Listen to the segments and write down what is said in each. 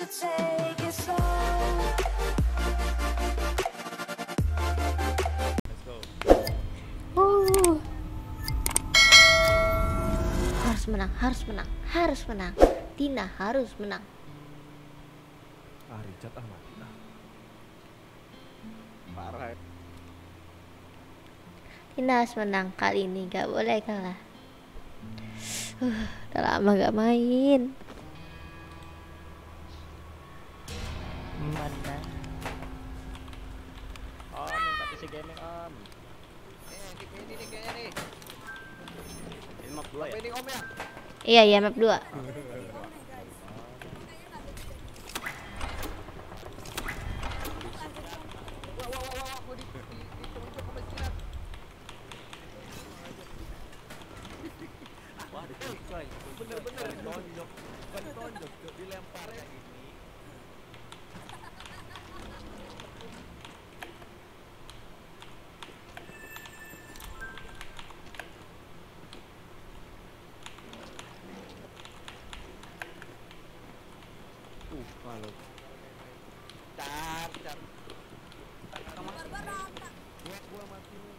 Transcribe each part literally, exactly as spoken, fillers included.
should take it slow. Let's go. Uh. Harus menang, harus menang, harus menang. Tina harus menang. Ah, Richard ah mati ah. Parah ya. Tina harus menang kali ini, gak boleh kalah. Uh, udah lama gak main. Mana? Om, minta P C gaming om. Eh, ini ini nih kayaknya nih. Ini map dua ya? Ini om ya. Iya, iya map dua. Wah, wah, wah, wah, gua di di di tonjok sama jirat. Wah, ditonjok coy. Bener-bener ditonjok. Bukan ditonjok, dilempar kayak gini. Uh, malu. Car, car. Gua gua mati lu.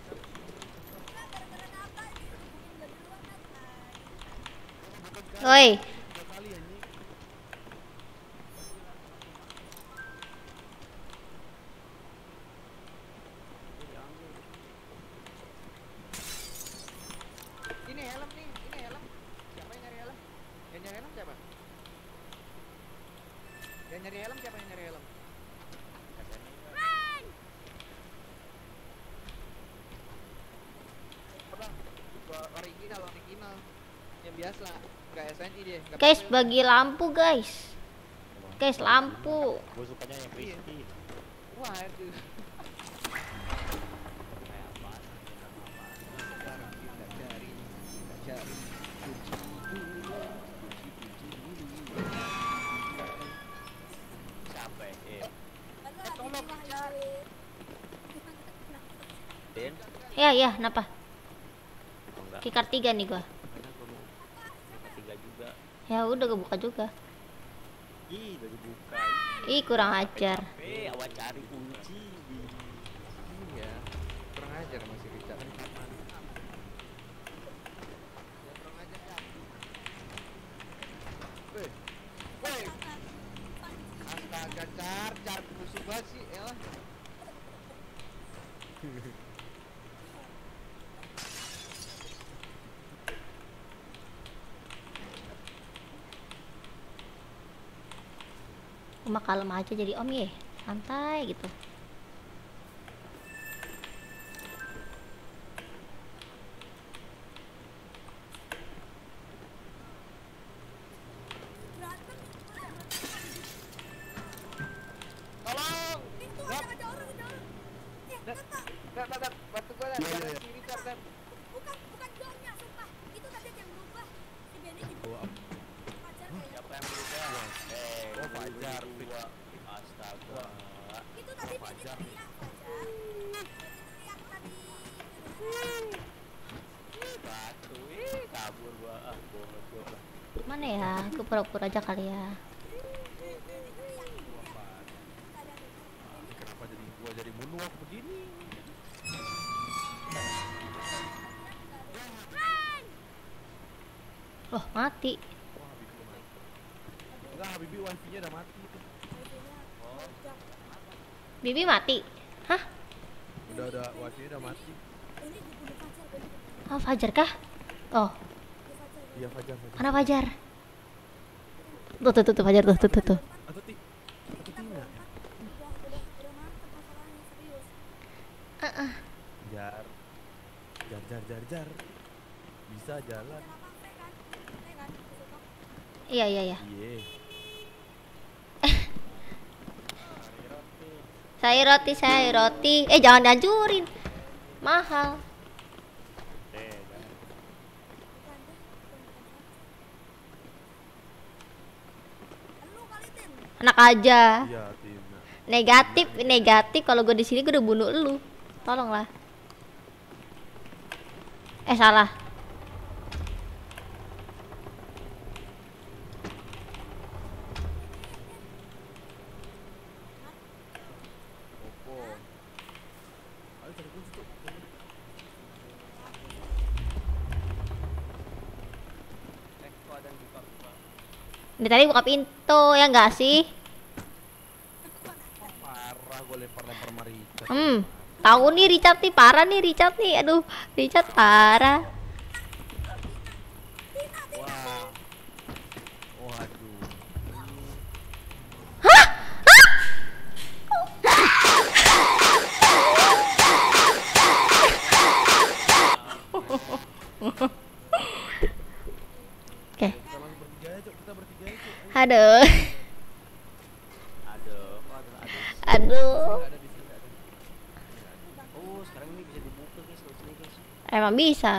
Woi, Dua kali anjing. Ini helm nih, ini helm. Siapa yang nyari helm? Yang nyari helm siapa? Yang nyari helm siapa yang nyari helm? Apa? Gua original, original. Yang biasa lah, enggak S N I dia. nggak guys pakai- bagi lampu guys. Guys lampu. Gue sukanya yang crispy. Wah, aduh. Kayak apaan? Sekarang kita cari, kita cari kunci dulu, kunci kunci dulu. Siapa ya? Eh, Eh, tolong cari. Den? Ya ya, kenapa? Oh, enggak. Kikar tiga nih gua. Mana gua mau yang ketiga juga. Ya udah gue buka juga. Ih, udah dibuka. Ih kurang ajar. Eh, awak cari kunci. Iya, kurang ajar masih Richard. Ya, kurang ajar ya. Weh, weh. Astaga, car, car musuh banget sih, elah. Cuma kalem aja jadi om ye, santai gitu. Tolong. Gap. Dat, dat, dat, dat, bantu gua, Dat. Jangan si Richard, Dat. Bukan, bukan gongnya, sumpah. Itu tadi yang berubah. Si Benny di Oh, am- pacar kayak Siapa yang berubah? Eh, Oh, Fajar. dua. Astaga. itu tadi Benny Fajar. teriak, Fajar. Benny teriak tadi. Batu. Ih, kabur gua. Ah, bohong gua lah. Mana ya? Gue pura-pura aja kali ya. Kenapa jadi gua jadi moonwalk begini? Loh mati. Wah, Habibie mati. Enggak, Habibie wifi-nya udah mati itu. Bibi mati. Hah? Udah udah wifi-nya udah mati. Oh Fajar kah? Oh, Iya, Fajar, Fajar. mana Fajar? Tuh tuh tuh, tuh Fajar tuh tuh tuh. tuh. Atau ti atau Tina ya? Uh -uh. Jar. Jar jar jar jar. Bisa jalan. Iya iya iya. Iya. Saya roti, saya roti. Eh jangan dihancurin. Mahal. Eh, jangan. Enak aja. Iya, Tina. Negatif, negatif. Kalau gue di sini gue udah bunuh lu. Tolonglah. Eh salah. Dia tadi buka pintu ya enggak sih? Oh, parah gue lempar-lempar sama Richard. Hmm, tahu nih Richard nih parah nih Richard nih. Aduh, Richard parah. Wah. Waduh. Oke. Kita langsung bertiga aja, Cuk. Kita bertiga aja, Cuk. Ayo. Aduh. Aduh, kok ada ada. Aduh. Ada di sini, ada. Oh, sekarang ini bisa dibuka guys, lewat sini guys. Emang bisa.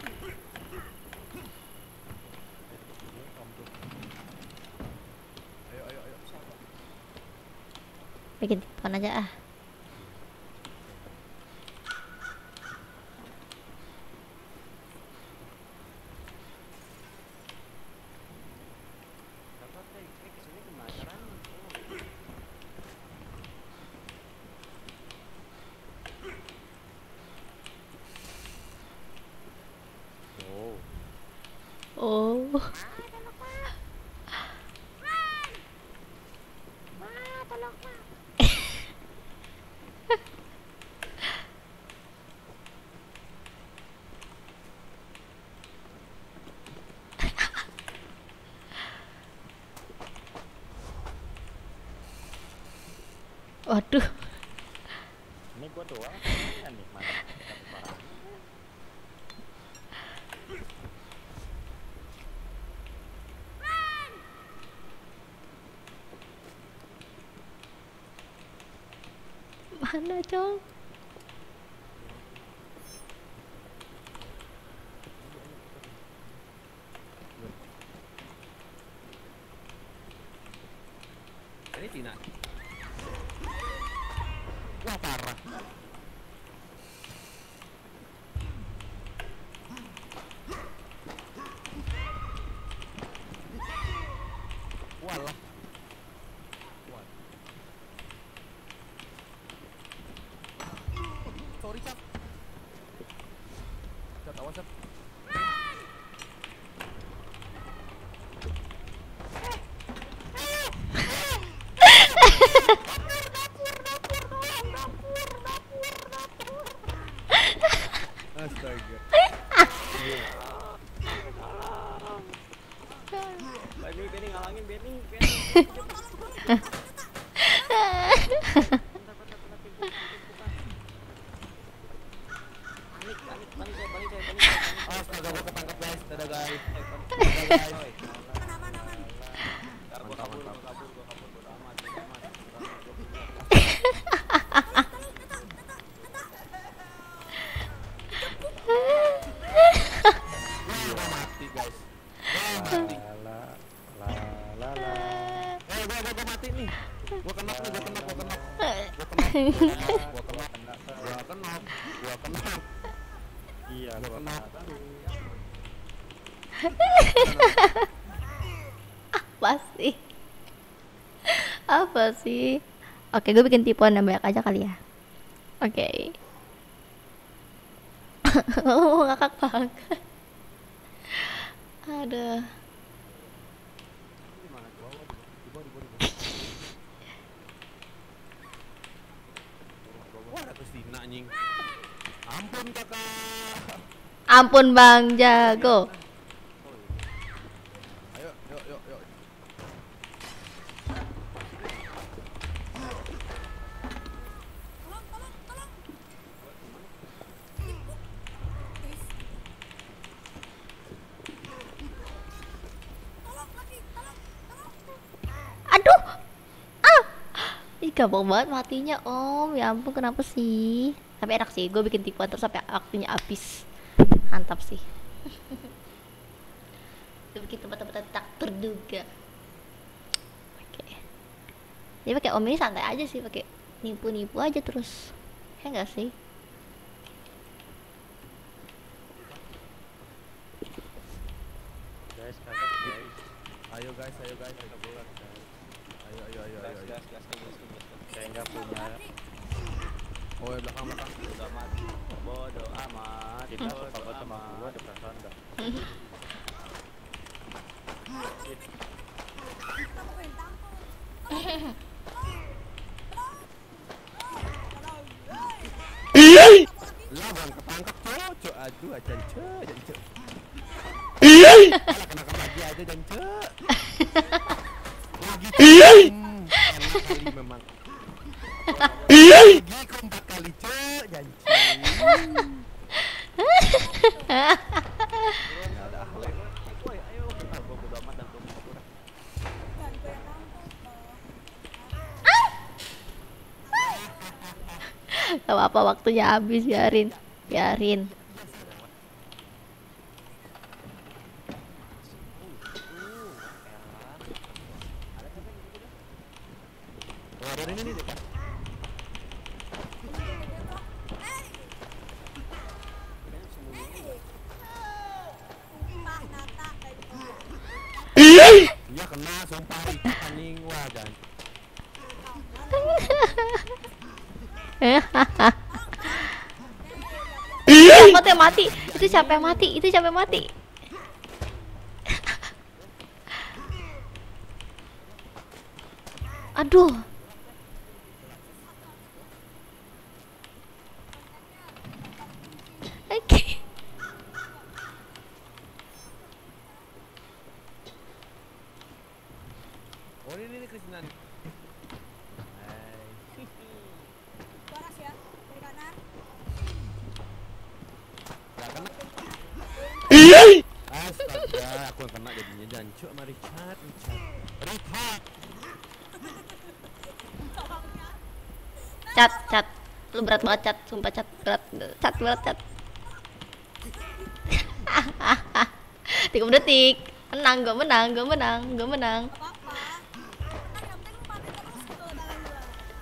Ayo, ayo, ayo. Sabar. Bikin tipuan aja ah. Dapat deh, eh kesini gimana caranya? Oh. Oh. Oh. Waduh. Ini gua doang kan nih mana dapat barang. Mana, Cong? Ini Tina. Wah, parah. Walah. Wah. Sorry, Cap. Cap, awas, Cap. Astaga. Benny, Benny ngalangin Benny, Benny. Panik, panik, panik, saya, panik, saya, panik, saya, panik. Astaga, gua ketangkep, guys. Dadah, guys. Eh, panik. Dadah, guys. Aman, aman, aman. Ntar gua kabur, gua kabur, gua kabur, gua amat, gua amat. Gua mati, guys. Gua mati. La la la la. Eh, gua, gua, gua mati nih. Gua kena nih, gua kena, gua kena. Gua kena. Gua kena. Gua kena. Gua kena. Iya, Gua kena. Apa sih? Apa sih? Oke, gue bikin tipuan yang banyak aja kali ya. Oke. Oh, ngakak banget. Aduh. Di mana gua? Di bawah, di bawah, di bawah. Wah, ada Tina anjing. Ampun, Kakak. Ampun Bang Jago. Ayo, yuk, yuk, yuk. Tolong, tolong, tolong. Tolong lagi, tolong, tolong. Aduh. Ah. Ih, gampang banget matinya, Om. Ya ampun, kenapa sih? Tapi enak sih, gue bikin tipuan terus sampai waktunya habis. Mantap sih. Gue bikin tempat-tempat tak terduga. Oke. Jadi pakai Om ini santai aja sih, pakai nipu-nipu aja terus. Ya enggak sih? Guys, kakak, guys. Ayo, guys, ayo, guys. Ayo, bulat, guys. Ayo, ayo, ayo, ayo. Gas, ayo. gas, gas, gas, gas, gas. Saya nggak punya. Oh, ya, belakang, belakang. Bodo amat, bodo amat. Kita Bodo suka banget sama amat. gua, ada perasaan nggak? Lah bang ketangkep cok, aduh ajan cok, ajan cok. Alah kena kena lagi aja dan cok. Lagi hmm, enak kali memang. Lagi kok empat kali cok, dan cok. Ya udah, woi, woi, ayo. Ah, gua bodo amat dan tunggu aku dah. Dan gue yang tampol toh. Gak apa-apa, waktunya habis, biarin. Biarin. Wah dari ini nih dekat. Sumpah Nata kayak gitu. Iya kena sumpah itu anjing wah dan. Siapa tuh yang mati? Itu siapa yang mati? Itu siapa yang mati? Aduh. Oke. Oh ini nih Krisnan. Waras ya dari kanan. Gak kena. Astaga, aku yang kena jadinya jancuk sama Richard, Richard. Richard. Cat, cat. Lu berat banget, cat. Sumpah, cat. Berat. Cat, berat, cat. tiga puluh detik. Menang, gue menang, gue menang, gue menang. Gak apa-apa. Kan yang penting lu pakai terus gitu tangan gua.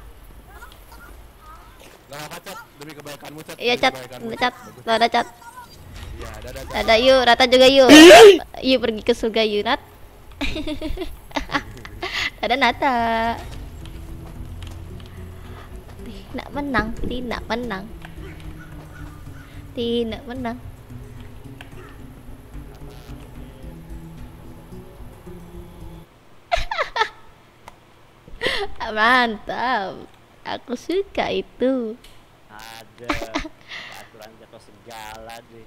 Gak apa Cat, demi kebaikanmu Cat. Iya, demi cat. kebaikanmu, Cat. Bagus. Dadah, cat. Iya, dadah Cat. Dadah, yuk. Rata juga, yuk. Yuk pergi ke surga, yuk, Nat. Dadah, Nata. Tidak menang, tidak menang. Tidak menang. Mantap. Aku suka itu. Ada aturan jatuh segala deh.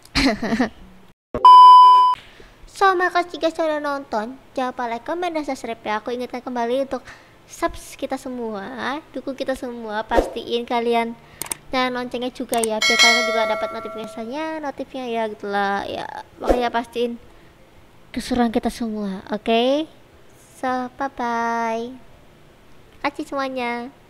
So, makasih guys sudah nonton. Jangan lupa like, comment, dan subscribe ya. Aku ingatkan kembali untuk subs kita semua, dukung kita semua. Pastiin kalian nyalain loncengnya juga ya, biar kalian juga dapat notifikasinya, notifnya ya gitulah ya. Makanya pastiin keseruan kita semua, oke? Okay? So, bye bye. Kasih semuanya.